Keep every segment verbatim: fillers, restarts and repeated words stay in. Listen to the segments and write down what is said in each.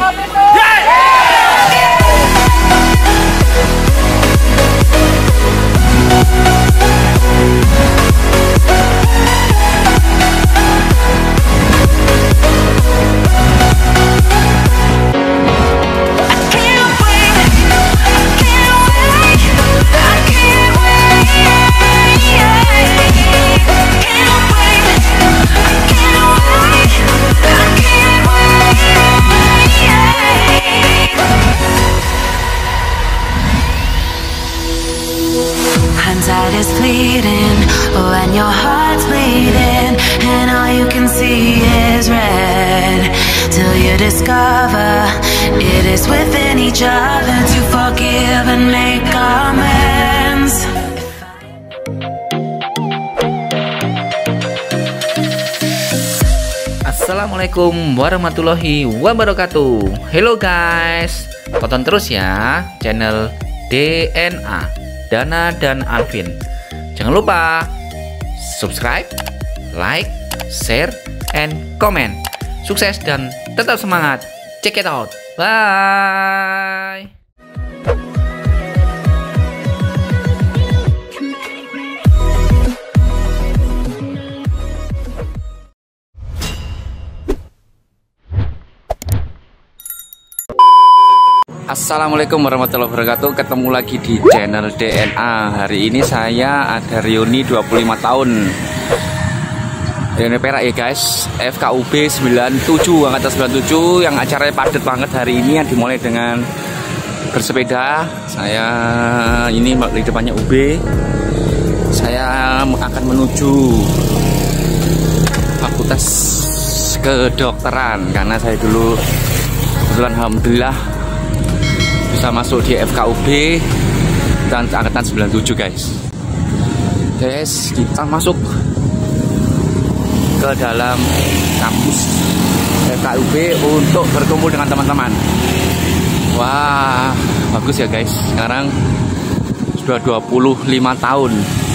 Is bleeding when your heart's bleeding and all you can see is red till you discover it is within each other to forgive and make amends. Assalamualaikum warahmatullahi wabarakatuh. Hello guys, tonton terus ya channel D N A, Dana dan Alvin. Jangan lupa subscribe, like, share, and comment. Sukses dan tetap semangat. Check it out. Bye. Assalamualaikum warahmatullahi wabarakatuh. Ketemu lagi di channel D N A. Hari ini saya ada reuni dua puluh lima tahun reuni Perak ya guys. F K U B sembilan tujuh, angkatan sembilan tujuh, yang acaranya padat banget hari ini, yang dimulai dengan bersepeda. Saya ini di depannya U B. Saya akan menuju Fakultas Kedokteran karena saya dulu kebetulan alhamdulillah bisa masuk di F K U B dan angkatan sembilan tujuh guys. Guys, kita masuk ke dalam kampus F K U B untuk berkumpul dengan teman-teman. Wah, bagus ya guys. Sekarang sudah dua puluh lima tahun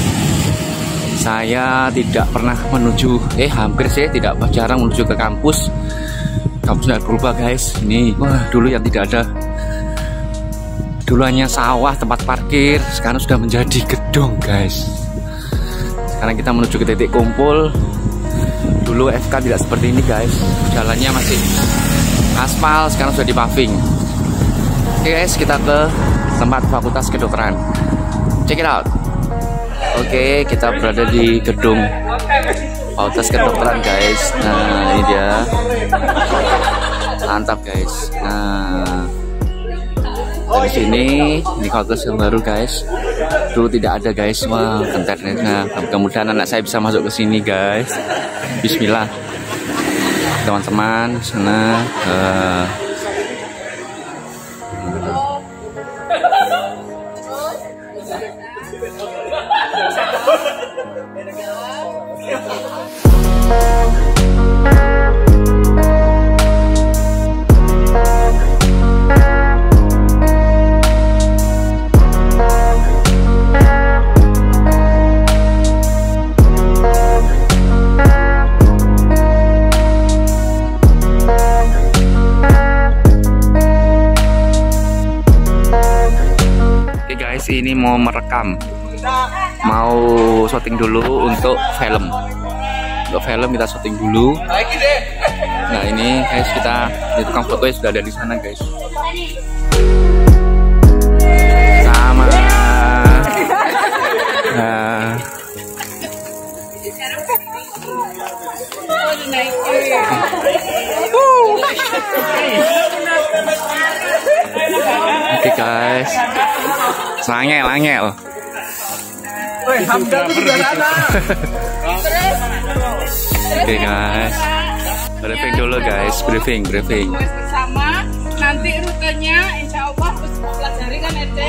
saya tidak pernah menuju, eh hampir sih tidak jarang menuju ke kampus. Kampus sudah berubah guys. Ini wah, dulu yang tidak ada, dulu hanya sawah, tempat parkir, sekarang sudah menjadi gedung guys. Sekarang kita menuju ke titik kumpul. Dulu F K tidak seperti ini guys, jalannya masih aspal, sekarang sudah di paving. Oke guys, kita ke tempat Fakultas Kedokteran. Check it out. Oke, kita berada di gedung Fakultas Kedokteran guys. Nah, ini dia. Mantap guys. Nah, di sini ini fakultas yang baru guys. Dulu tidak ada guys. Wah, internetnya. Kemudian anak saya bisa masuk ke sini guys. Bismillah. Teman-teman sana. Uh, ini mau merekam, mau syuting dulu untuk film. Untuk film kita syuting dulu. Nah ini guys, kita di tukang fotonya sudah ada di sana guys. Sama. Nah. Oke guys, sangel, angel. Oke guys, briefing dulu guys, briefing, briefing. Bersama, nanti rutenya insya Allah harus pelajari kan Ede.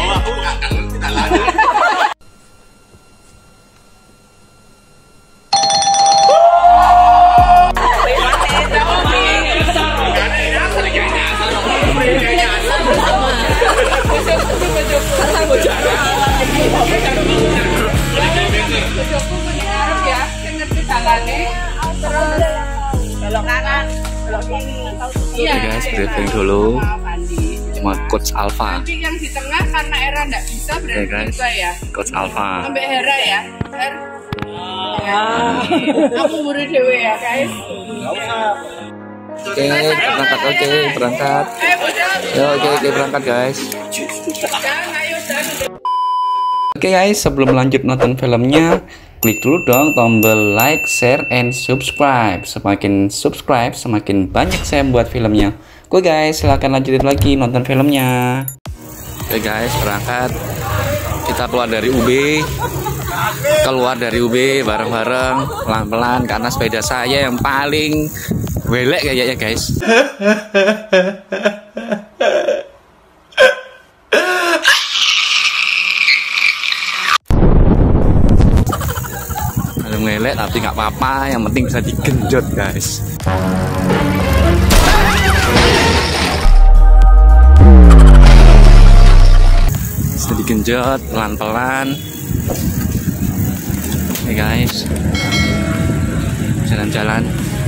Belok kanan, belok kiri. Iya, Oke guys, briefing dulu sama Fandi. sama Coach Alpha. Nanti yang di tengah karena Era nggak bisa berarti Oke guys, kita ya. Coach Alpha. Sampai Hera ya. Her. Ya. Aku buru dewe ya guys. Oke, berangkat, oke, berangkat. Eh bocah. Ya, oke, oke, berangkat guys. Jangan ayo jangan. Oke guys, sebelum lanjut nonton filmnya, klik dulu dong tombol like, share, and subscribe. Semakin subscribe, semakin banyak saya buat filmnya. Oke guys, silahkan lanjutin lagi nonton filmnya. Oke guys, berangkat. Kita keluar dari U B. Keluar dari U B bareng-bareng, pelan-pelan, karena sepeda saya yang paling welek kayaknya guys. Paling welek tapi nggak apa-apa, yang penting bisa digenjot guys. Bisa digenjot pelan-pelan. Oke guys, jalan-jalan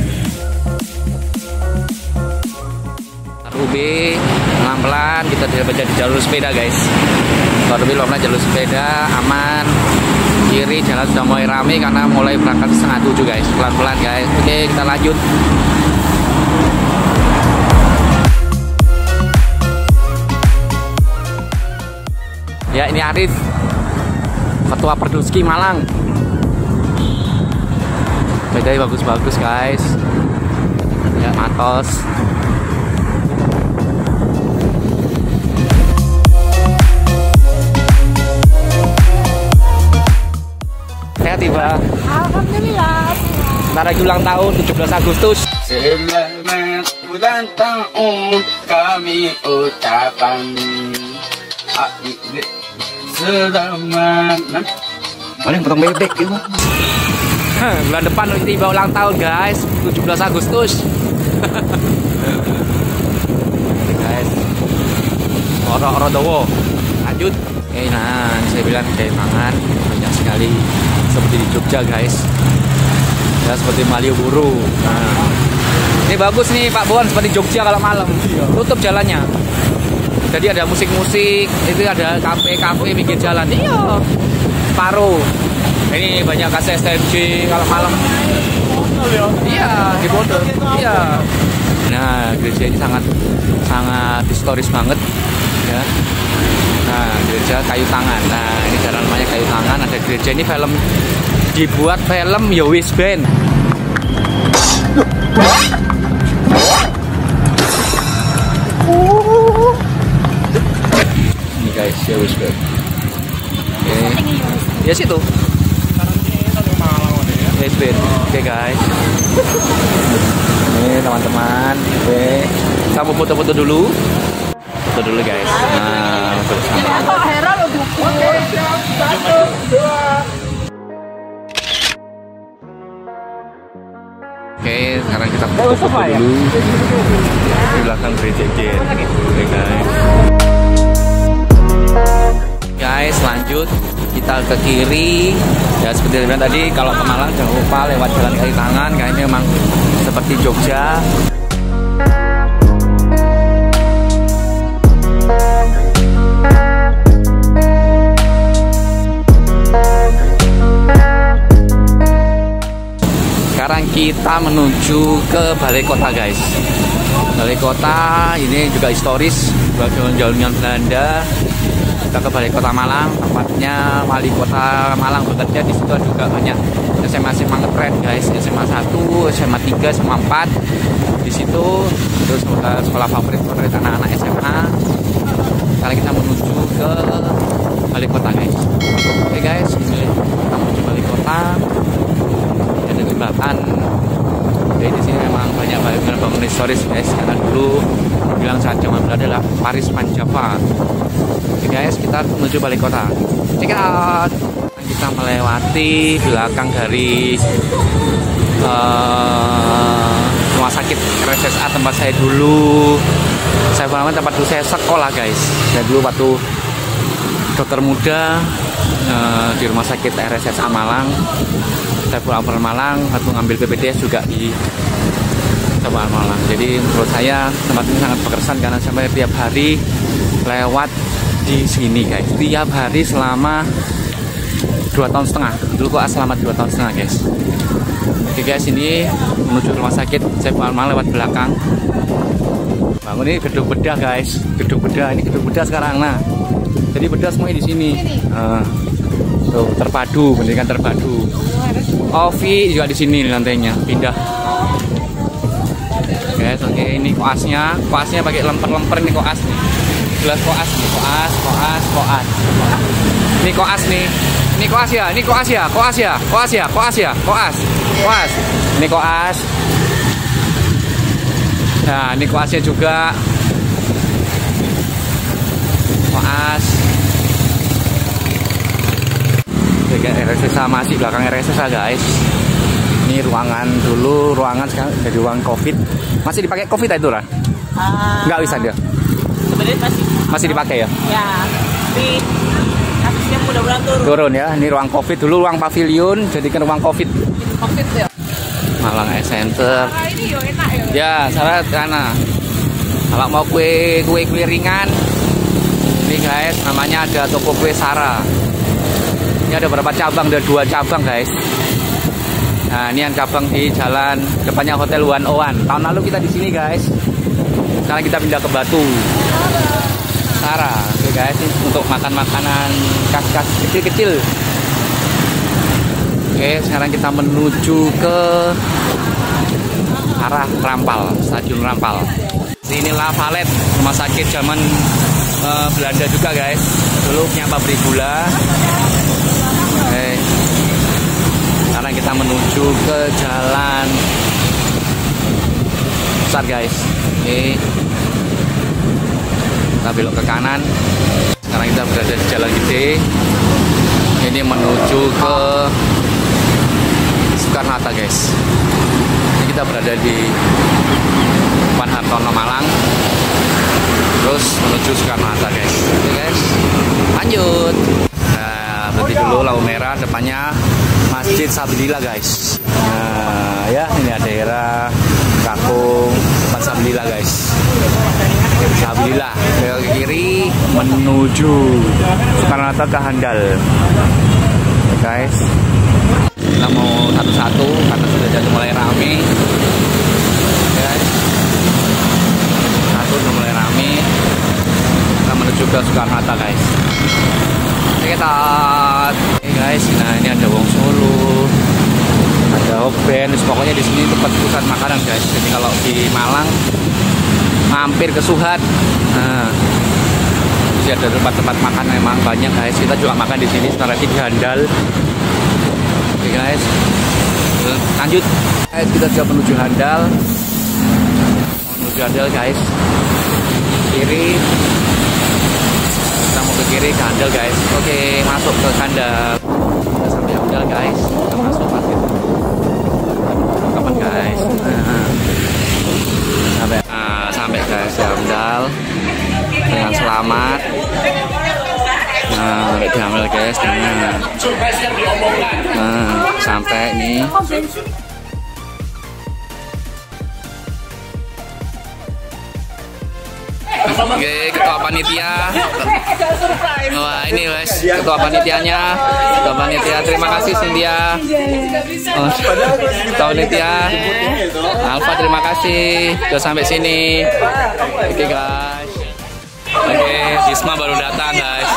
U B pelan-pelan, kita tidak baca di jalur sepeda guys. Kalau lebih pelan jalur sepeda aman. Kiri jalan sudah mulai rame karena mulai berangkat setengah tujuh guys. Pelan-pelan guys. Oke, kita lanjut. Ya, ini Arif, Ketua Perduski Malang. Bedanya bagus-bagus guys. Ya, Matos. Saya tiba. Alhamdulillah. Ntar lagi ulang tahun tujuh belas Agustus. Selamat ulang tahun kami ucapkan. Selamat. Paling potong bebek gitu. Bulan depan tiba ulang tahun guys, tujuh belas Agustus. Guys, orang-orang dowo. Lanjut. Oke, nah saya bilang kayak mangan banyak sekali seperti di Jogja guys. Ya seperti Malioboro. Nah, ini bagus nih Pak Bon, seperti Jogja kalau malam. Tutup jalannya. Jadi ada musik-musik, itu ada kafe-kafe pinggir jalan. Iya. Paro. Ini banyak K S T M J kalau malam. Iya, di Bodol. Iya. Nah, gereja ini sangat sangat historis banget ya. Nah, gereja kayu tangan. Nah, ini jalan namanya kayu tangan. Ada gereja ini film dibuat film Yowis Band. Ini guys, Yowis Band. Oke. Ya situ. Yowis Band. Oke guys. Ini teman-teman. Oke. Kita mau foto-foto dulu. Foto dulu guys. Nah, bersama. Hera lo dukung. Satu, dua. Oke, sekarang kita foto-foto dulu di belakang gereja Jen. Oke guys. Guys, lanjut kita ke kiri. Ya seperti yang tadi, kalau ke Malang jangan lupa lewat jalan kaki tangan. Kayaknya memang seperti Jogja. Sekarang kita menuju ke Balai Kota guys. Balai Kota ini juga historis, jalan-jalan Belanda. Kita ke Balai Kota Malang, tempatnya Wali Kota Malang bekerja. Di situ juga banyak S M A S M A keren guys, S M A satu, S M A tiga, S M A empat. Di situ terus sekolah favorit favorit anak-anak S M A. Sekarang kita menuju ke Balai Kota guys. Oke guys, ini kita menuju Balai Kota. Ada jembatan. Jadi di sini memang banyak bangunan-bangunan historis guys. Karena dulu bilang saat zaman Belanda adalah Paris Panjava. Oke guys, kita menuju Balai Kota. Check it out. Kita melewati belakang dari uh, rumah sakit R S S A tempat saya dulu. Saya pernah tempat dulu saya sekolah guys. Saya dulu waktu dokter muda uh, di rumah sakit R S S A Malang. Saya pulang ke Malang, waktu ngambil B P D S juga di Percobaan Malang. Jadi menurut saya tempat ini sangat berkesan karena sampai tiap hari lewat di sini guys. Tiap hari selama dua tahun setengah. Dulu kok selama dua tahun setengah guys. Oke guys, ini menuju rumah sakit Saiful Anwar lewat belakang. Bangun ini gedung bedah guys. Gedung bedah ini gedung bedah sekarang. Nah, jadi bedah semuanya di sini. Uh, tuh terpadu, pendidikan terpadu. Ovi juga di sini lantainya pindah. Guys, oke ini koasnya. Koasnya pakai lemper-lemper ini koas nih. Gelas koas nih, koas, koas, koas. Ini koas nih. Ini koas ya, ini koas ya, koas ya, koas ya, koas ya, koas. Koas. Ini koas. Nah, ini koasnya juga. Koas. R S S A masih belakang R S S A guys. Ini ruangan dulu, ruangan sekarang jadi ruang COVID. Masih dipakai COVID itu lah? Uh, Nggak bisa dia? Sebenarnya masih. Masih dipakai ya? Ya, tapi kasusnya mudah-mudahan turun. Turun ya, ini ruang COVID dulu, ruang pavilion, jadikan ruang COVID. COVID ya? Malang Ice Center. Ah, ini yo enak ya? Ya, salah karena kalau mau kue kue kue ringan, ini guys, namanya ada toko kue Sarah. Ini ada berapa cabang? Ada dua cabang guys. Nah, ini yang cabang di jalan depannya Hotel One Oh One. Tahun lalu kita di sini guys. Sekarang kita pindah ke Batu. Sarah, oke guys, ini untuk makan makanan khas-khas kecil-kecil. Oke, sekarang kita menuju ke arah Rampal, Stadion Rampal. Inilah Valet, rumah sakit zaman uh, Belanda juga guys. Dulu punya pabrik gula. Oke. Sekarang kita menuju ke jalan besar guys. Oke. Kita belok ke kanan. Sekarang kita berada di jalan gede. Ini menuju ke Soekarno-Hatta guys. Ini kita berada di Depan Hartono Malang. Terus menuju Soekarno-Hatta guys. Oke guys. Lanjut. Nah, berhenti dulu lampu merah, depannya Masjid Sabilillah guys. Nah, ya ini ada daerah Kakung tempat Sabilillah guys. Sabilillah belok ke kiri menuju Soekarno-Hatta ke Handal. Oke guys. Kita mau satu-satu karena sudah jadi mulai rame. Oke guys. Satu sudah mulai rame. Kita menuju ke Soekarno-Hatta guys. Kita, oke guys, nah ini ada Wong Solo, ada Oben, pokoknya di sini tempat pusat makanan guys. Jadi kalau di Malang mampir ke Suhat, nah di ada tempat-tempat makan memang banyak guys. Kita juga makan di sini, sebentar lagi di Handal. Oke guys, lanjut. Guys, kita sudah menuju Handal, menuju Handal guys, kiri. Kita mau ke kiri ke Handal guys. Oke, masuk ke Handal. Kita sampai Handal guys. Kita masuk masuk. Kapan guys? Nah, sampai nah, sampai guys di Handal dengan selamat. Nah, sampai di Handal guys. Nah, nah sampai nih. Oke, ketua panitia. Wah, ini guys, ketua panitianya. Ketua panitia, terima kasih Cynthia. Oh, ketua panitia. Alfa, terima kasih. Sudah sampai sini. Oke guys. Oke, Risma baru datang guys.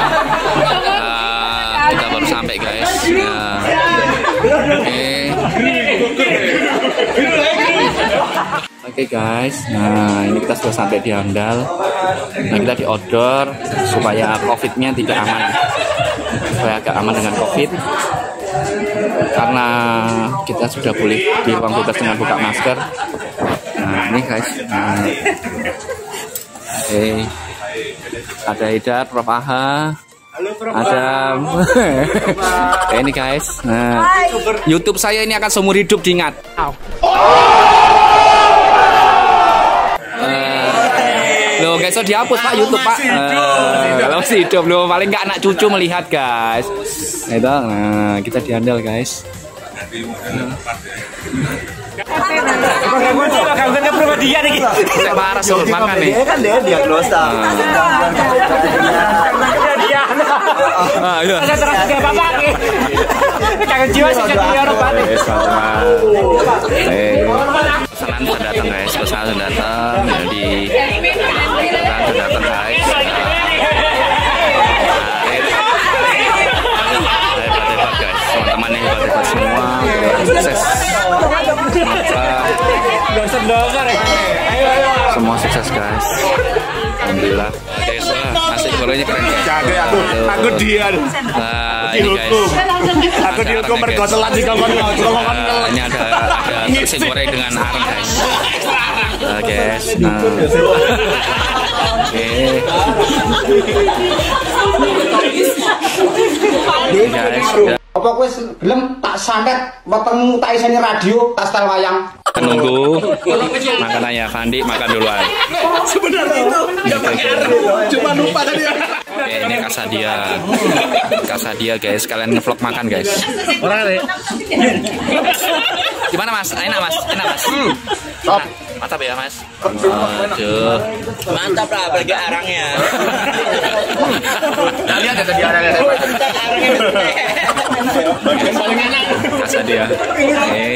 Nah, kita baru sampai guys. Nah, oke. Oke okay guys, nah ini kita sudah sampai di Handal. Nah kita di outdoor supaya COVID-nya tidak aman, supaya agak aman dengan COVID. Karena kita sudah boleh di ruang bebas dengan buka masker. Nah ini guys, nah, oke, okay. Ada Hidayat, Prof Aha, ada ini guys. Nah, YouTube saya ini akan seumur hidup diingat. Loh guys, so dihapus Pak YouTube Pak. Kalau masih hidup loh, paling nggak anak cucu melihat guys. Nah, itu, nah kita di Handal guys. Saya marah sebelum makan nih. Kan dia diagnosa. Ah, iya. Kangen jiwa sih jadi orang Batak. Eh, pesanan sudah datang guys, pesanan sudah datang. Jadi pesanan sudah datang guys. Hebat-hebat guys, teman-teman yang hebat-hebat semua, sukses. Semua sukses guys. Alhamdulillah. Guys, nasi gorengnya keren guys. Jadi aku aku dia. Nah, ini guys. Aku dihukum mergoselan di kawan kawan. Ini ada ada nasi goreng dengan arang guys. Nah, guys. Nah. Oke. Guys, udah. Apa kowe gelem tak santet wetengmu tak iseni radio tas tel wayang. Menunggu makanannya Fandi makan dulu aja. Sebenarnya itu cuma lupa tadi. Oke, ini Kasadia. Kasadia guys, kalian vlog makan guys. Gimana Mas? Enak Mas? Enak Mas? Top. Mantap ya Mas? Aduh. Mantap lah, apalagi arangnya. Nah, lihat ya tadi arangnya. Kasadia. Oke.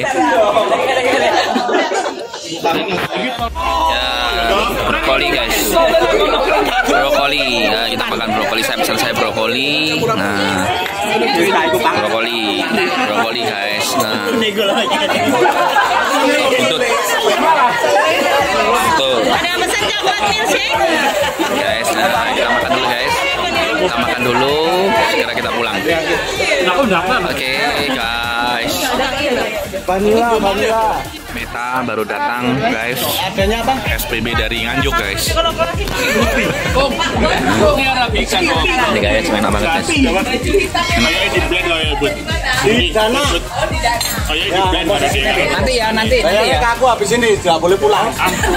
Ya, brokoli guys. Brokoli. Nah, kita makan brokoli. Saya pesan saya brokoli. Nah, brokoli. Brokoli guys. Nah. Buntut. Tuh. Ada mesennya buat milkshake? Guys, nah kita makan dulu guys. Kita makan dulu. Segera kita pulang. Oke guys. Vanilla, vanilla. Meta baru datang guys. Adanya apa? S P B dari Nganjuk guys. Ini guys enak banget guys. Di sana. Nanti ya, nanti, nanti Kayaknya ya. aku habis ini tidak boleh pulang.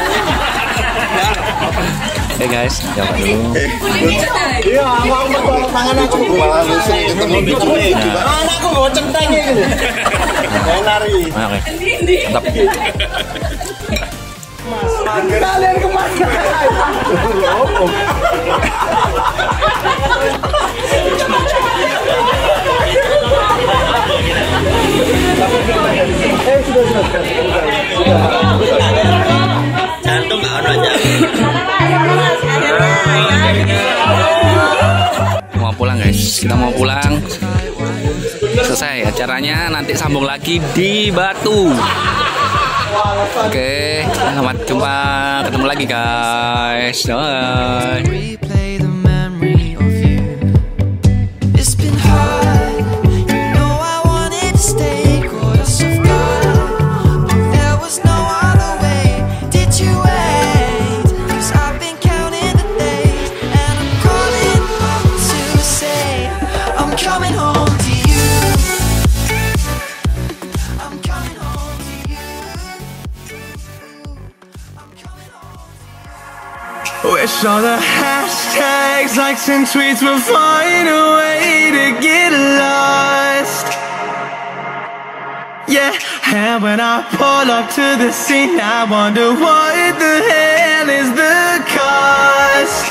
Oke guys, coba dulu. Iya, aku aku bertolak tangan aku. Malah lusuh ketemu di sini. Anakku mau centeng ini. Saya lari. Oke. Mantap. Kalian kemana? Eh sudah sudah. Jantung nggak ada aja. Mau pulang guys, kita mau pulang. Selesai acaranya, nanti sambung lagi di Batu. Oke, selamat jumpa, ketemu lagi guys. Bye. Replay the memory of you. It's been hard. You know I wanted to stay, caught us off guard, but there was no other way. Did you wait? 'Cause I've been counting the days, and I'm calling up to say I'm coming home to you. I'm coming home to you. I'm coming home. Wish all the hashtags, likes and tweets would find a way to get lost. Yeah, and when I pull up to the scene, I wonder what the hell is the cost.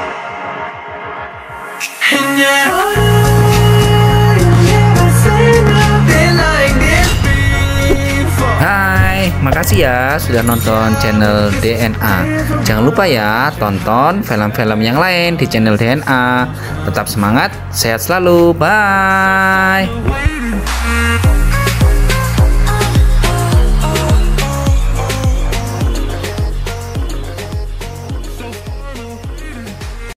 And yeah, I've never seen nothing like this before. Hai, makasih ya sudah nonton channel D N A. Jangan lupa ya tonton film-film yang lain di channel D N A. Tetap semangat, sehat selalu. Bye. Waiting.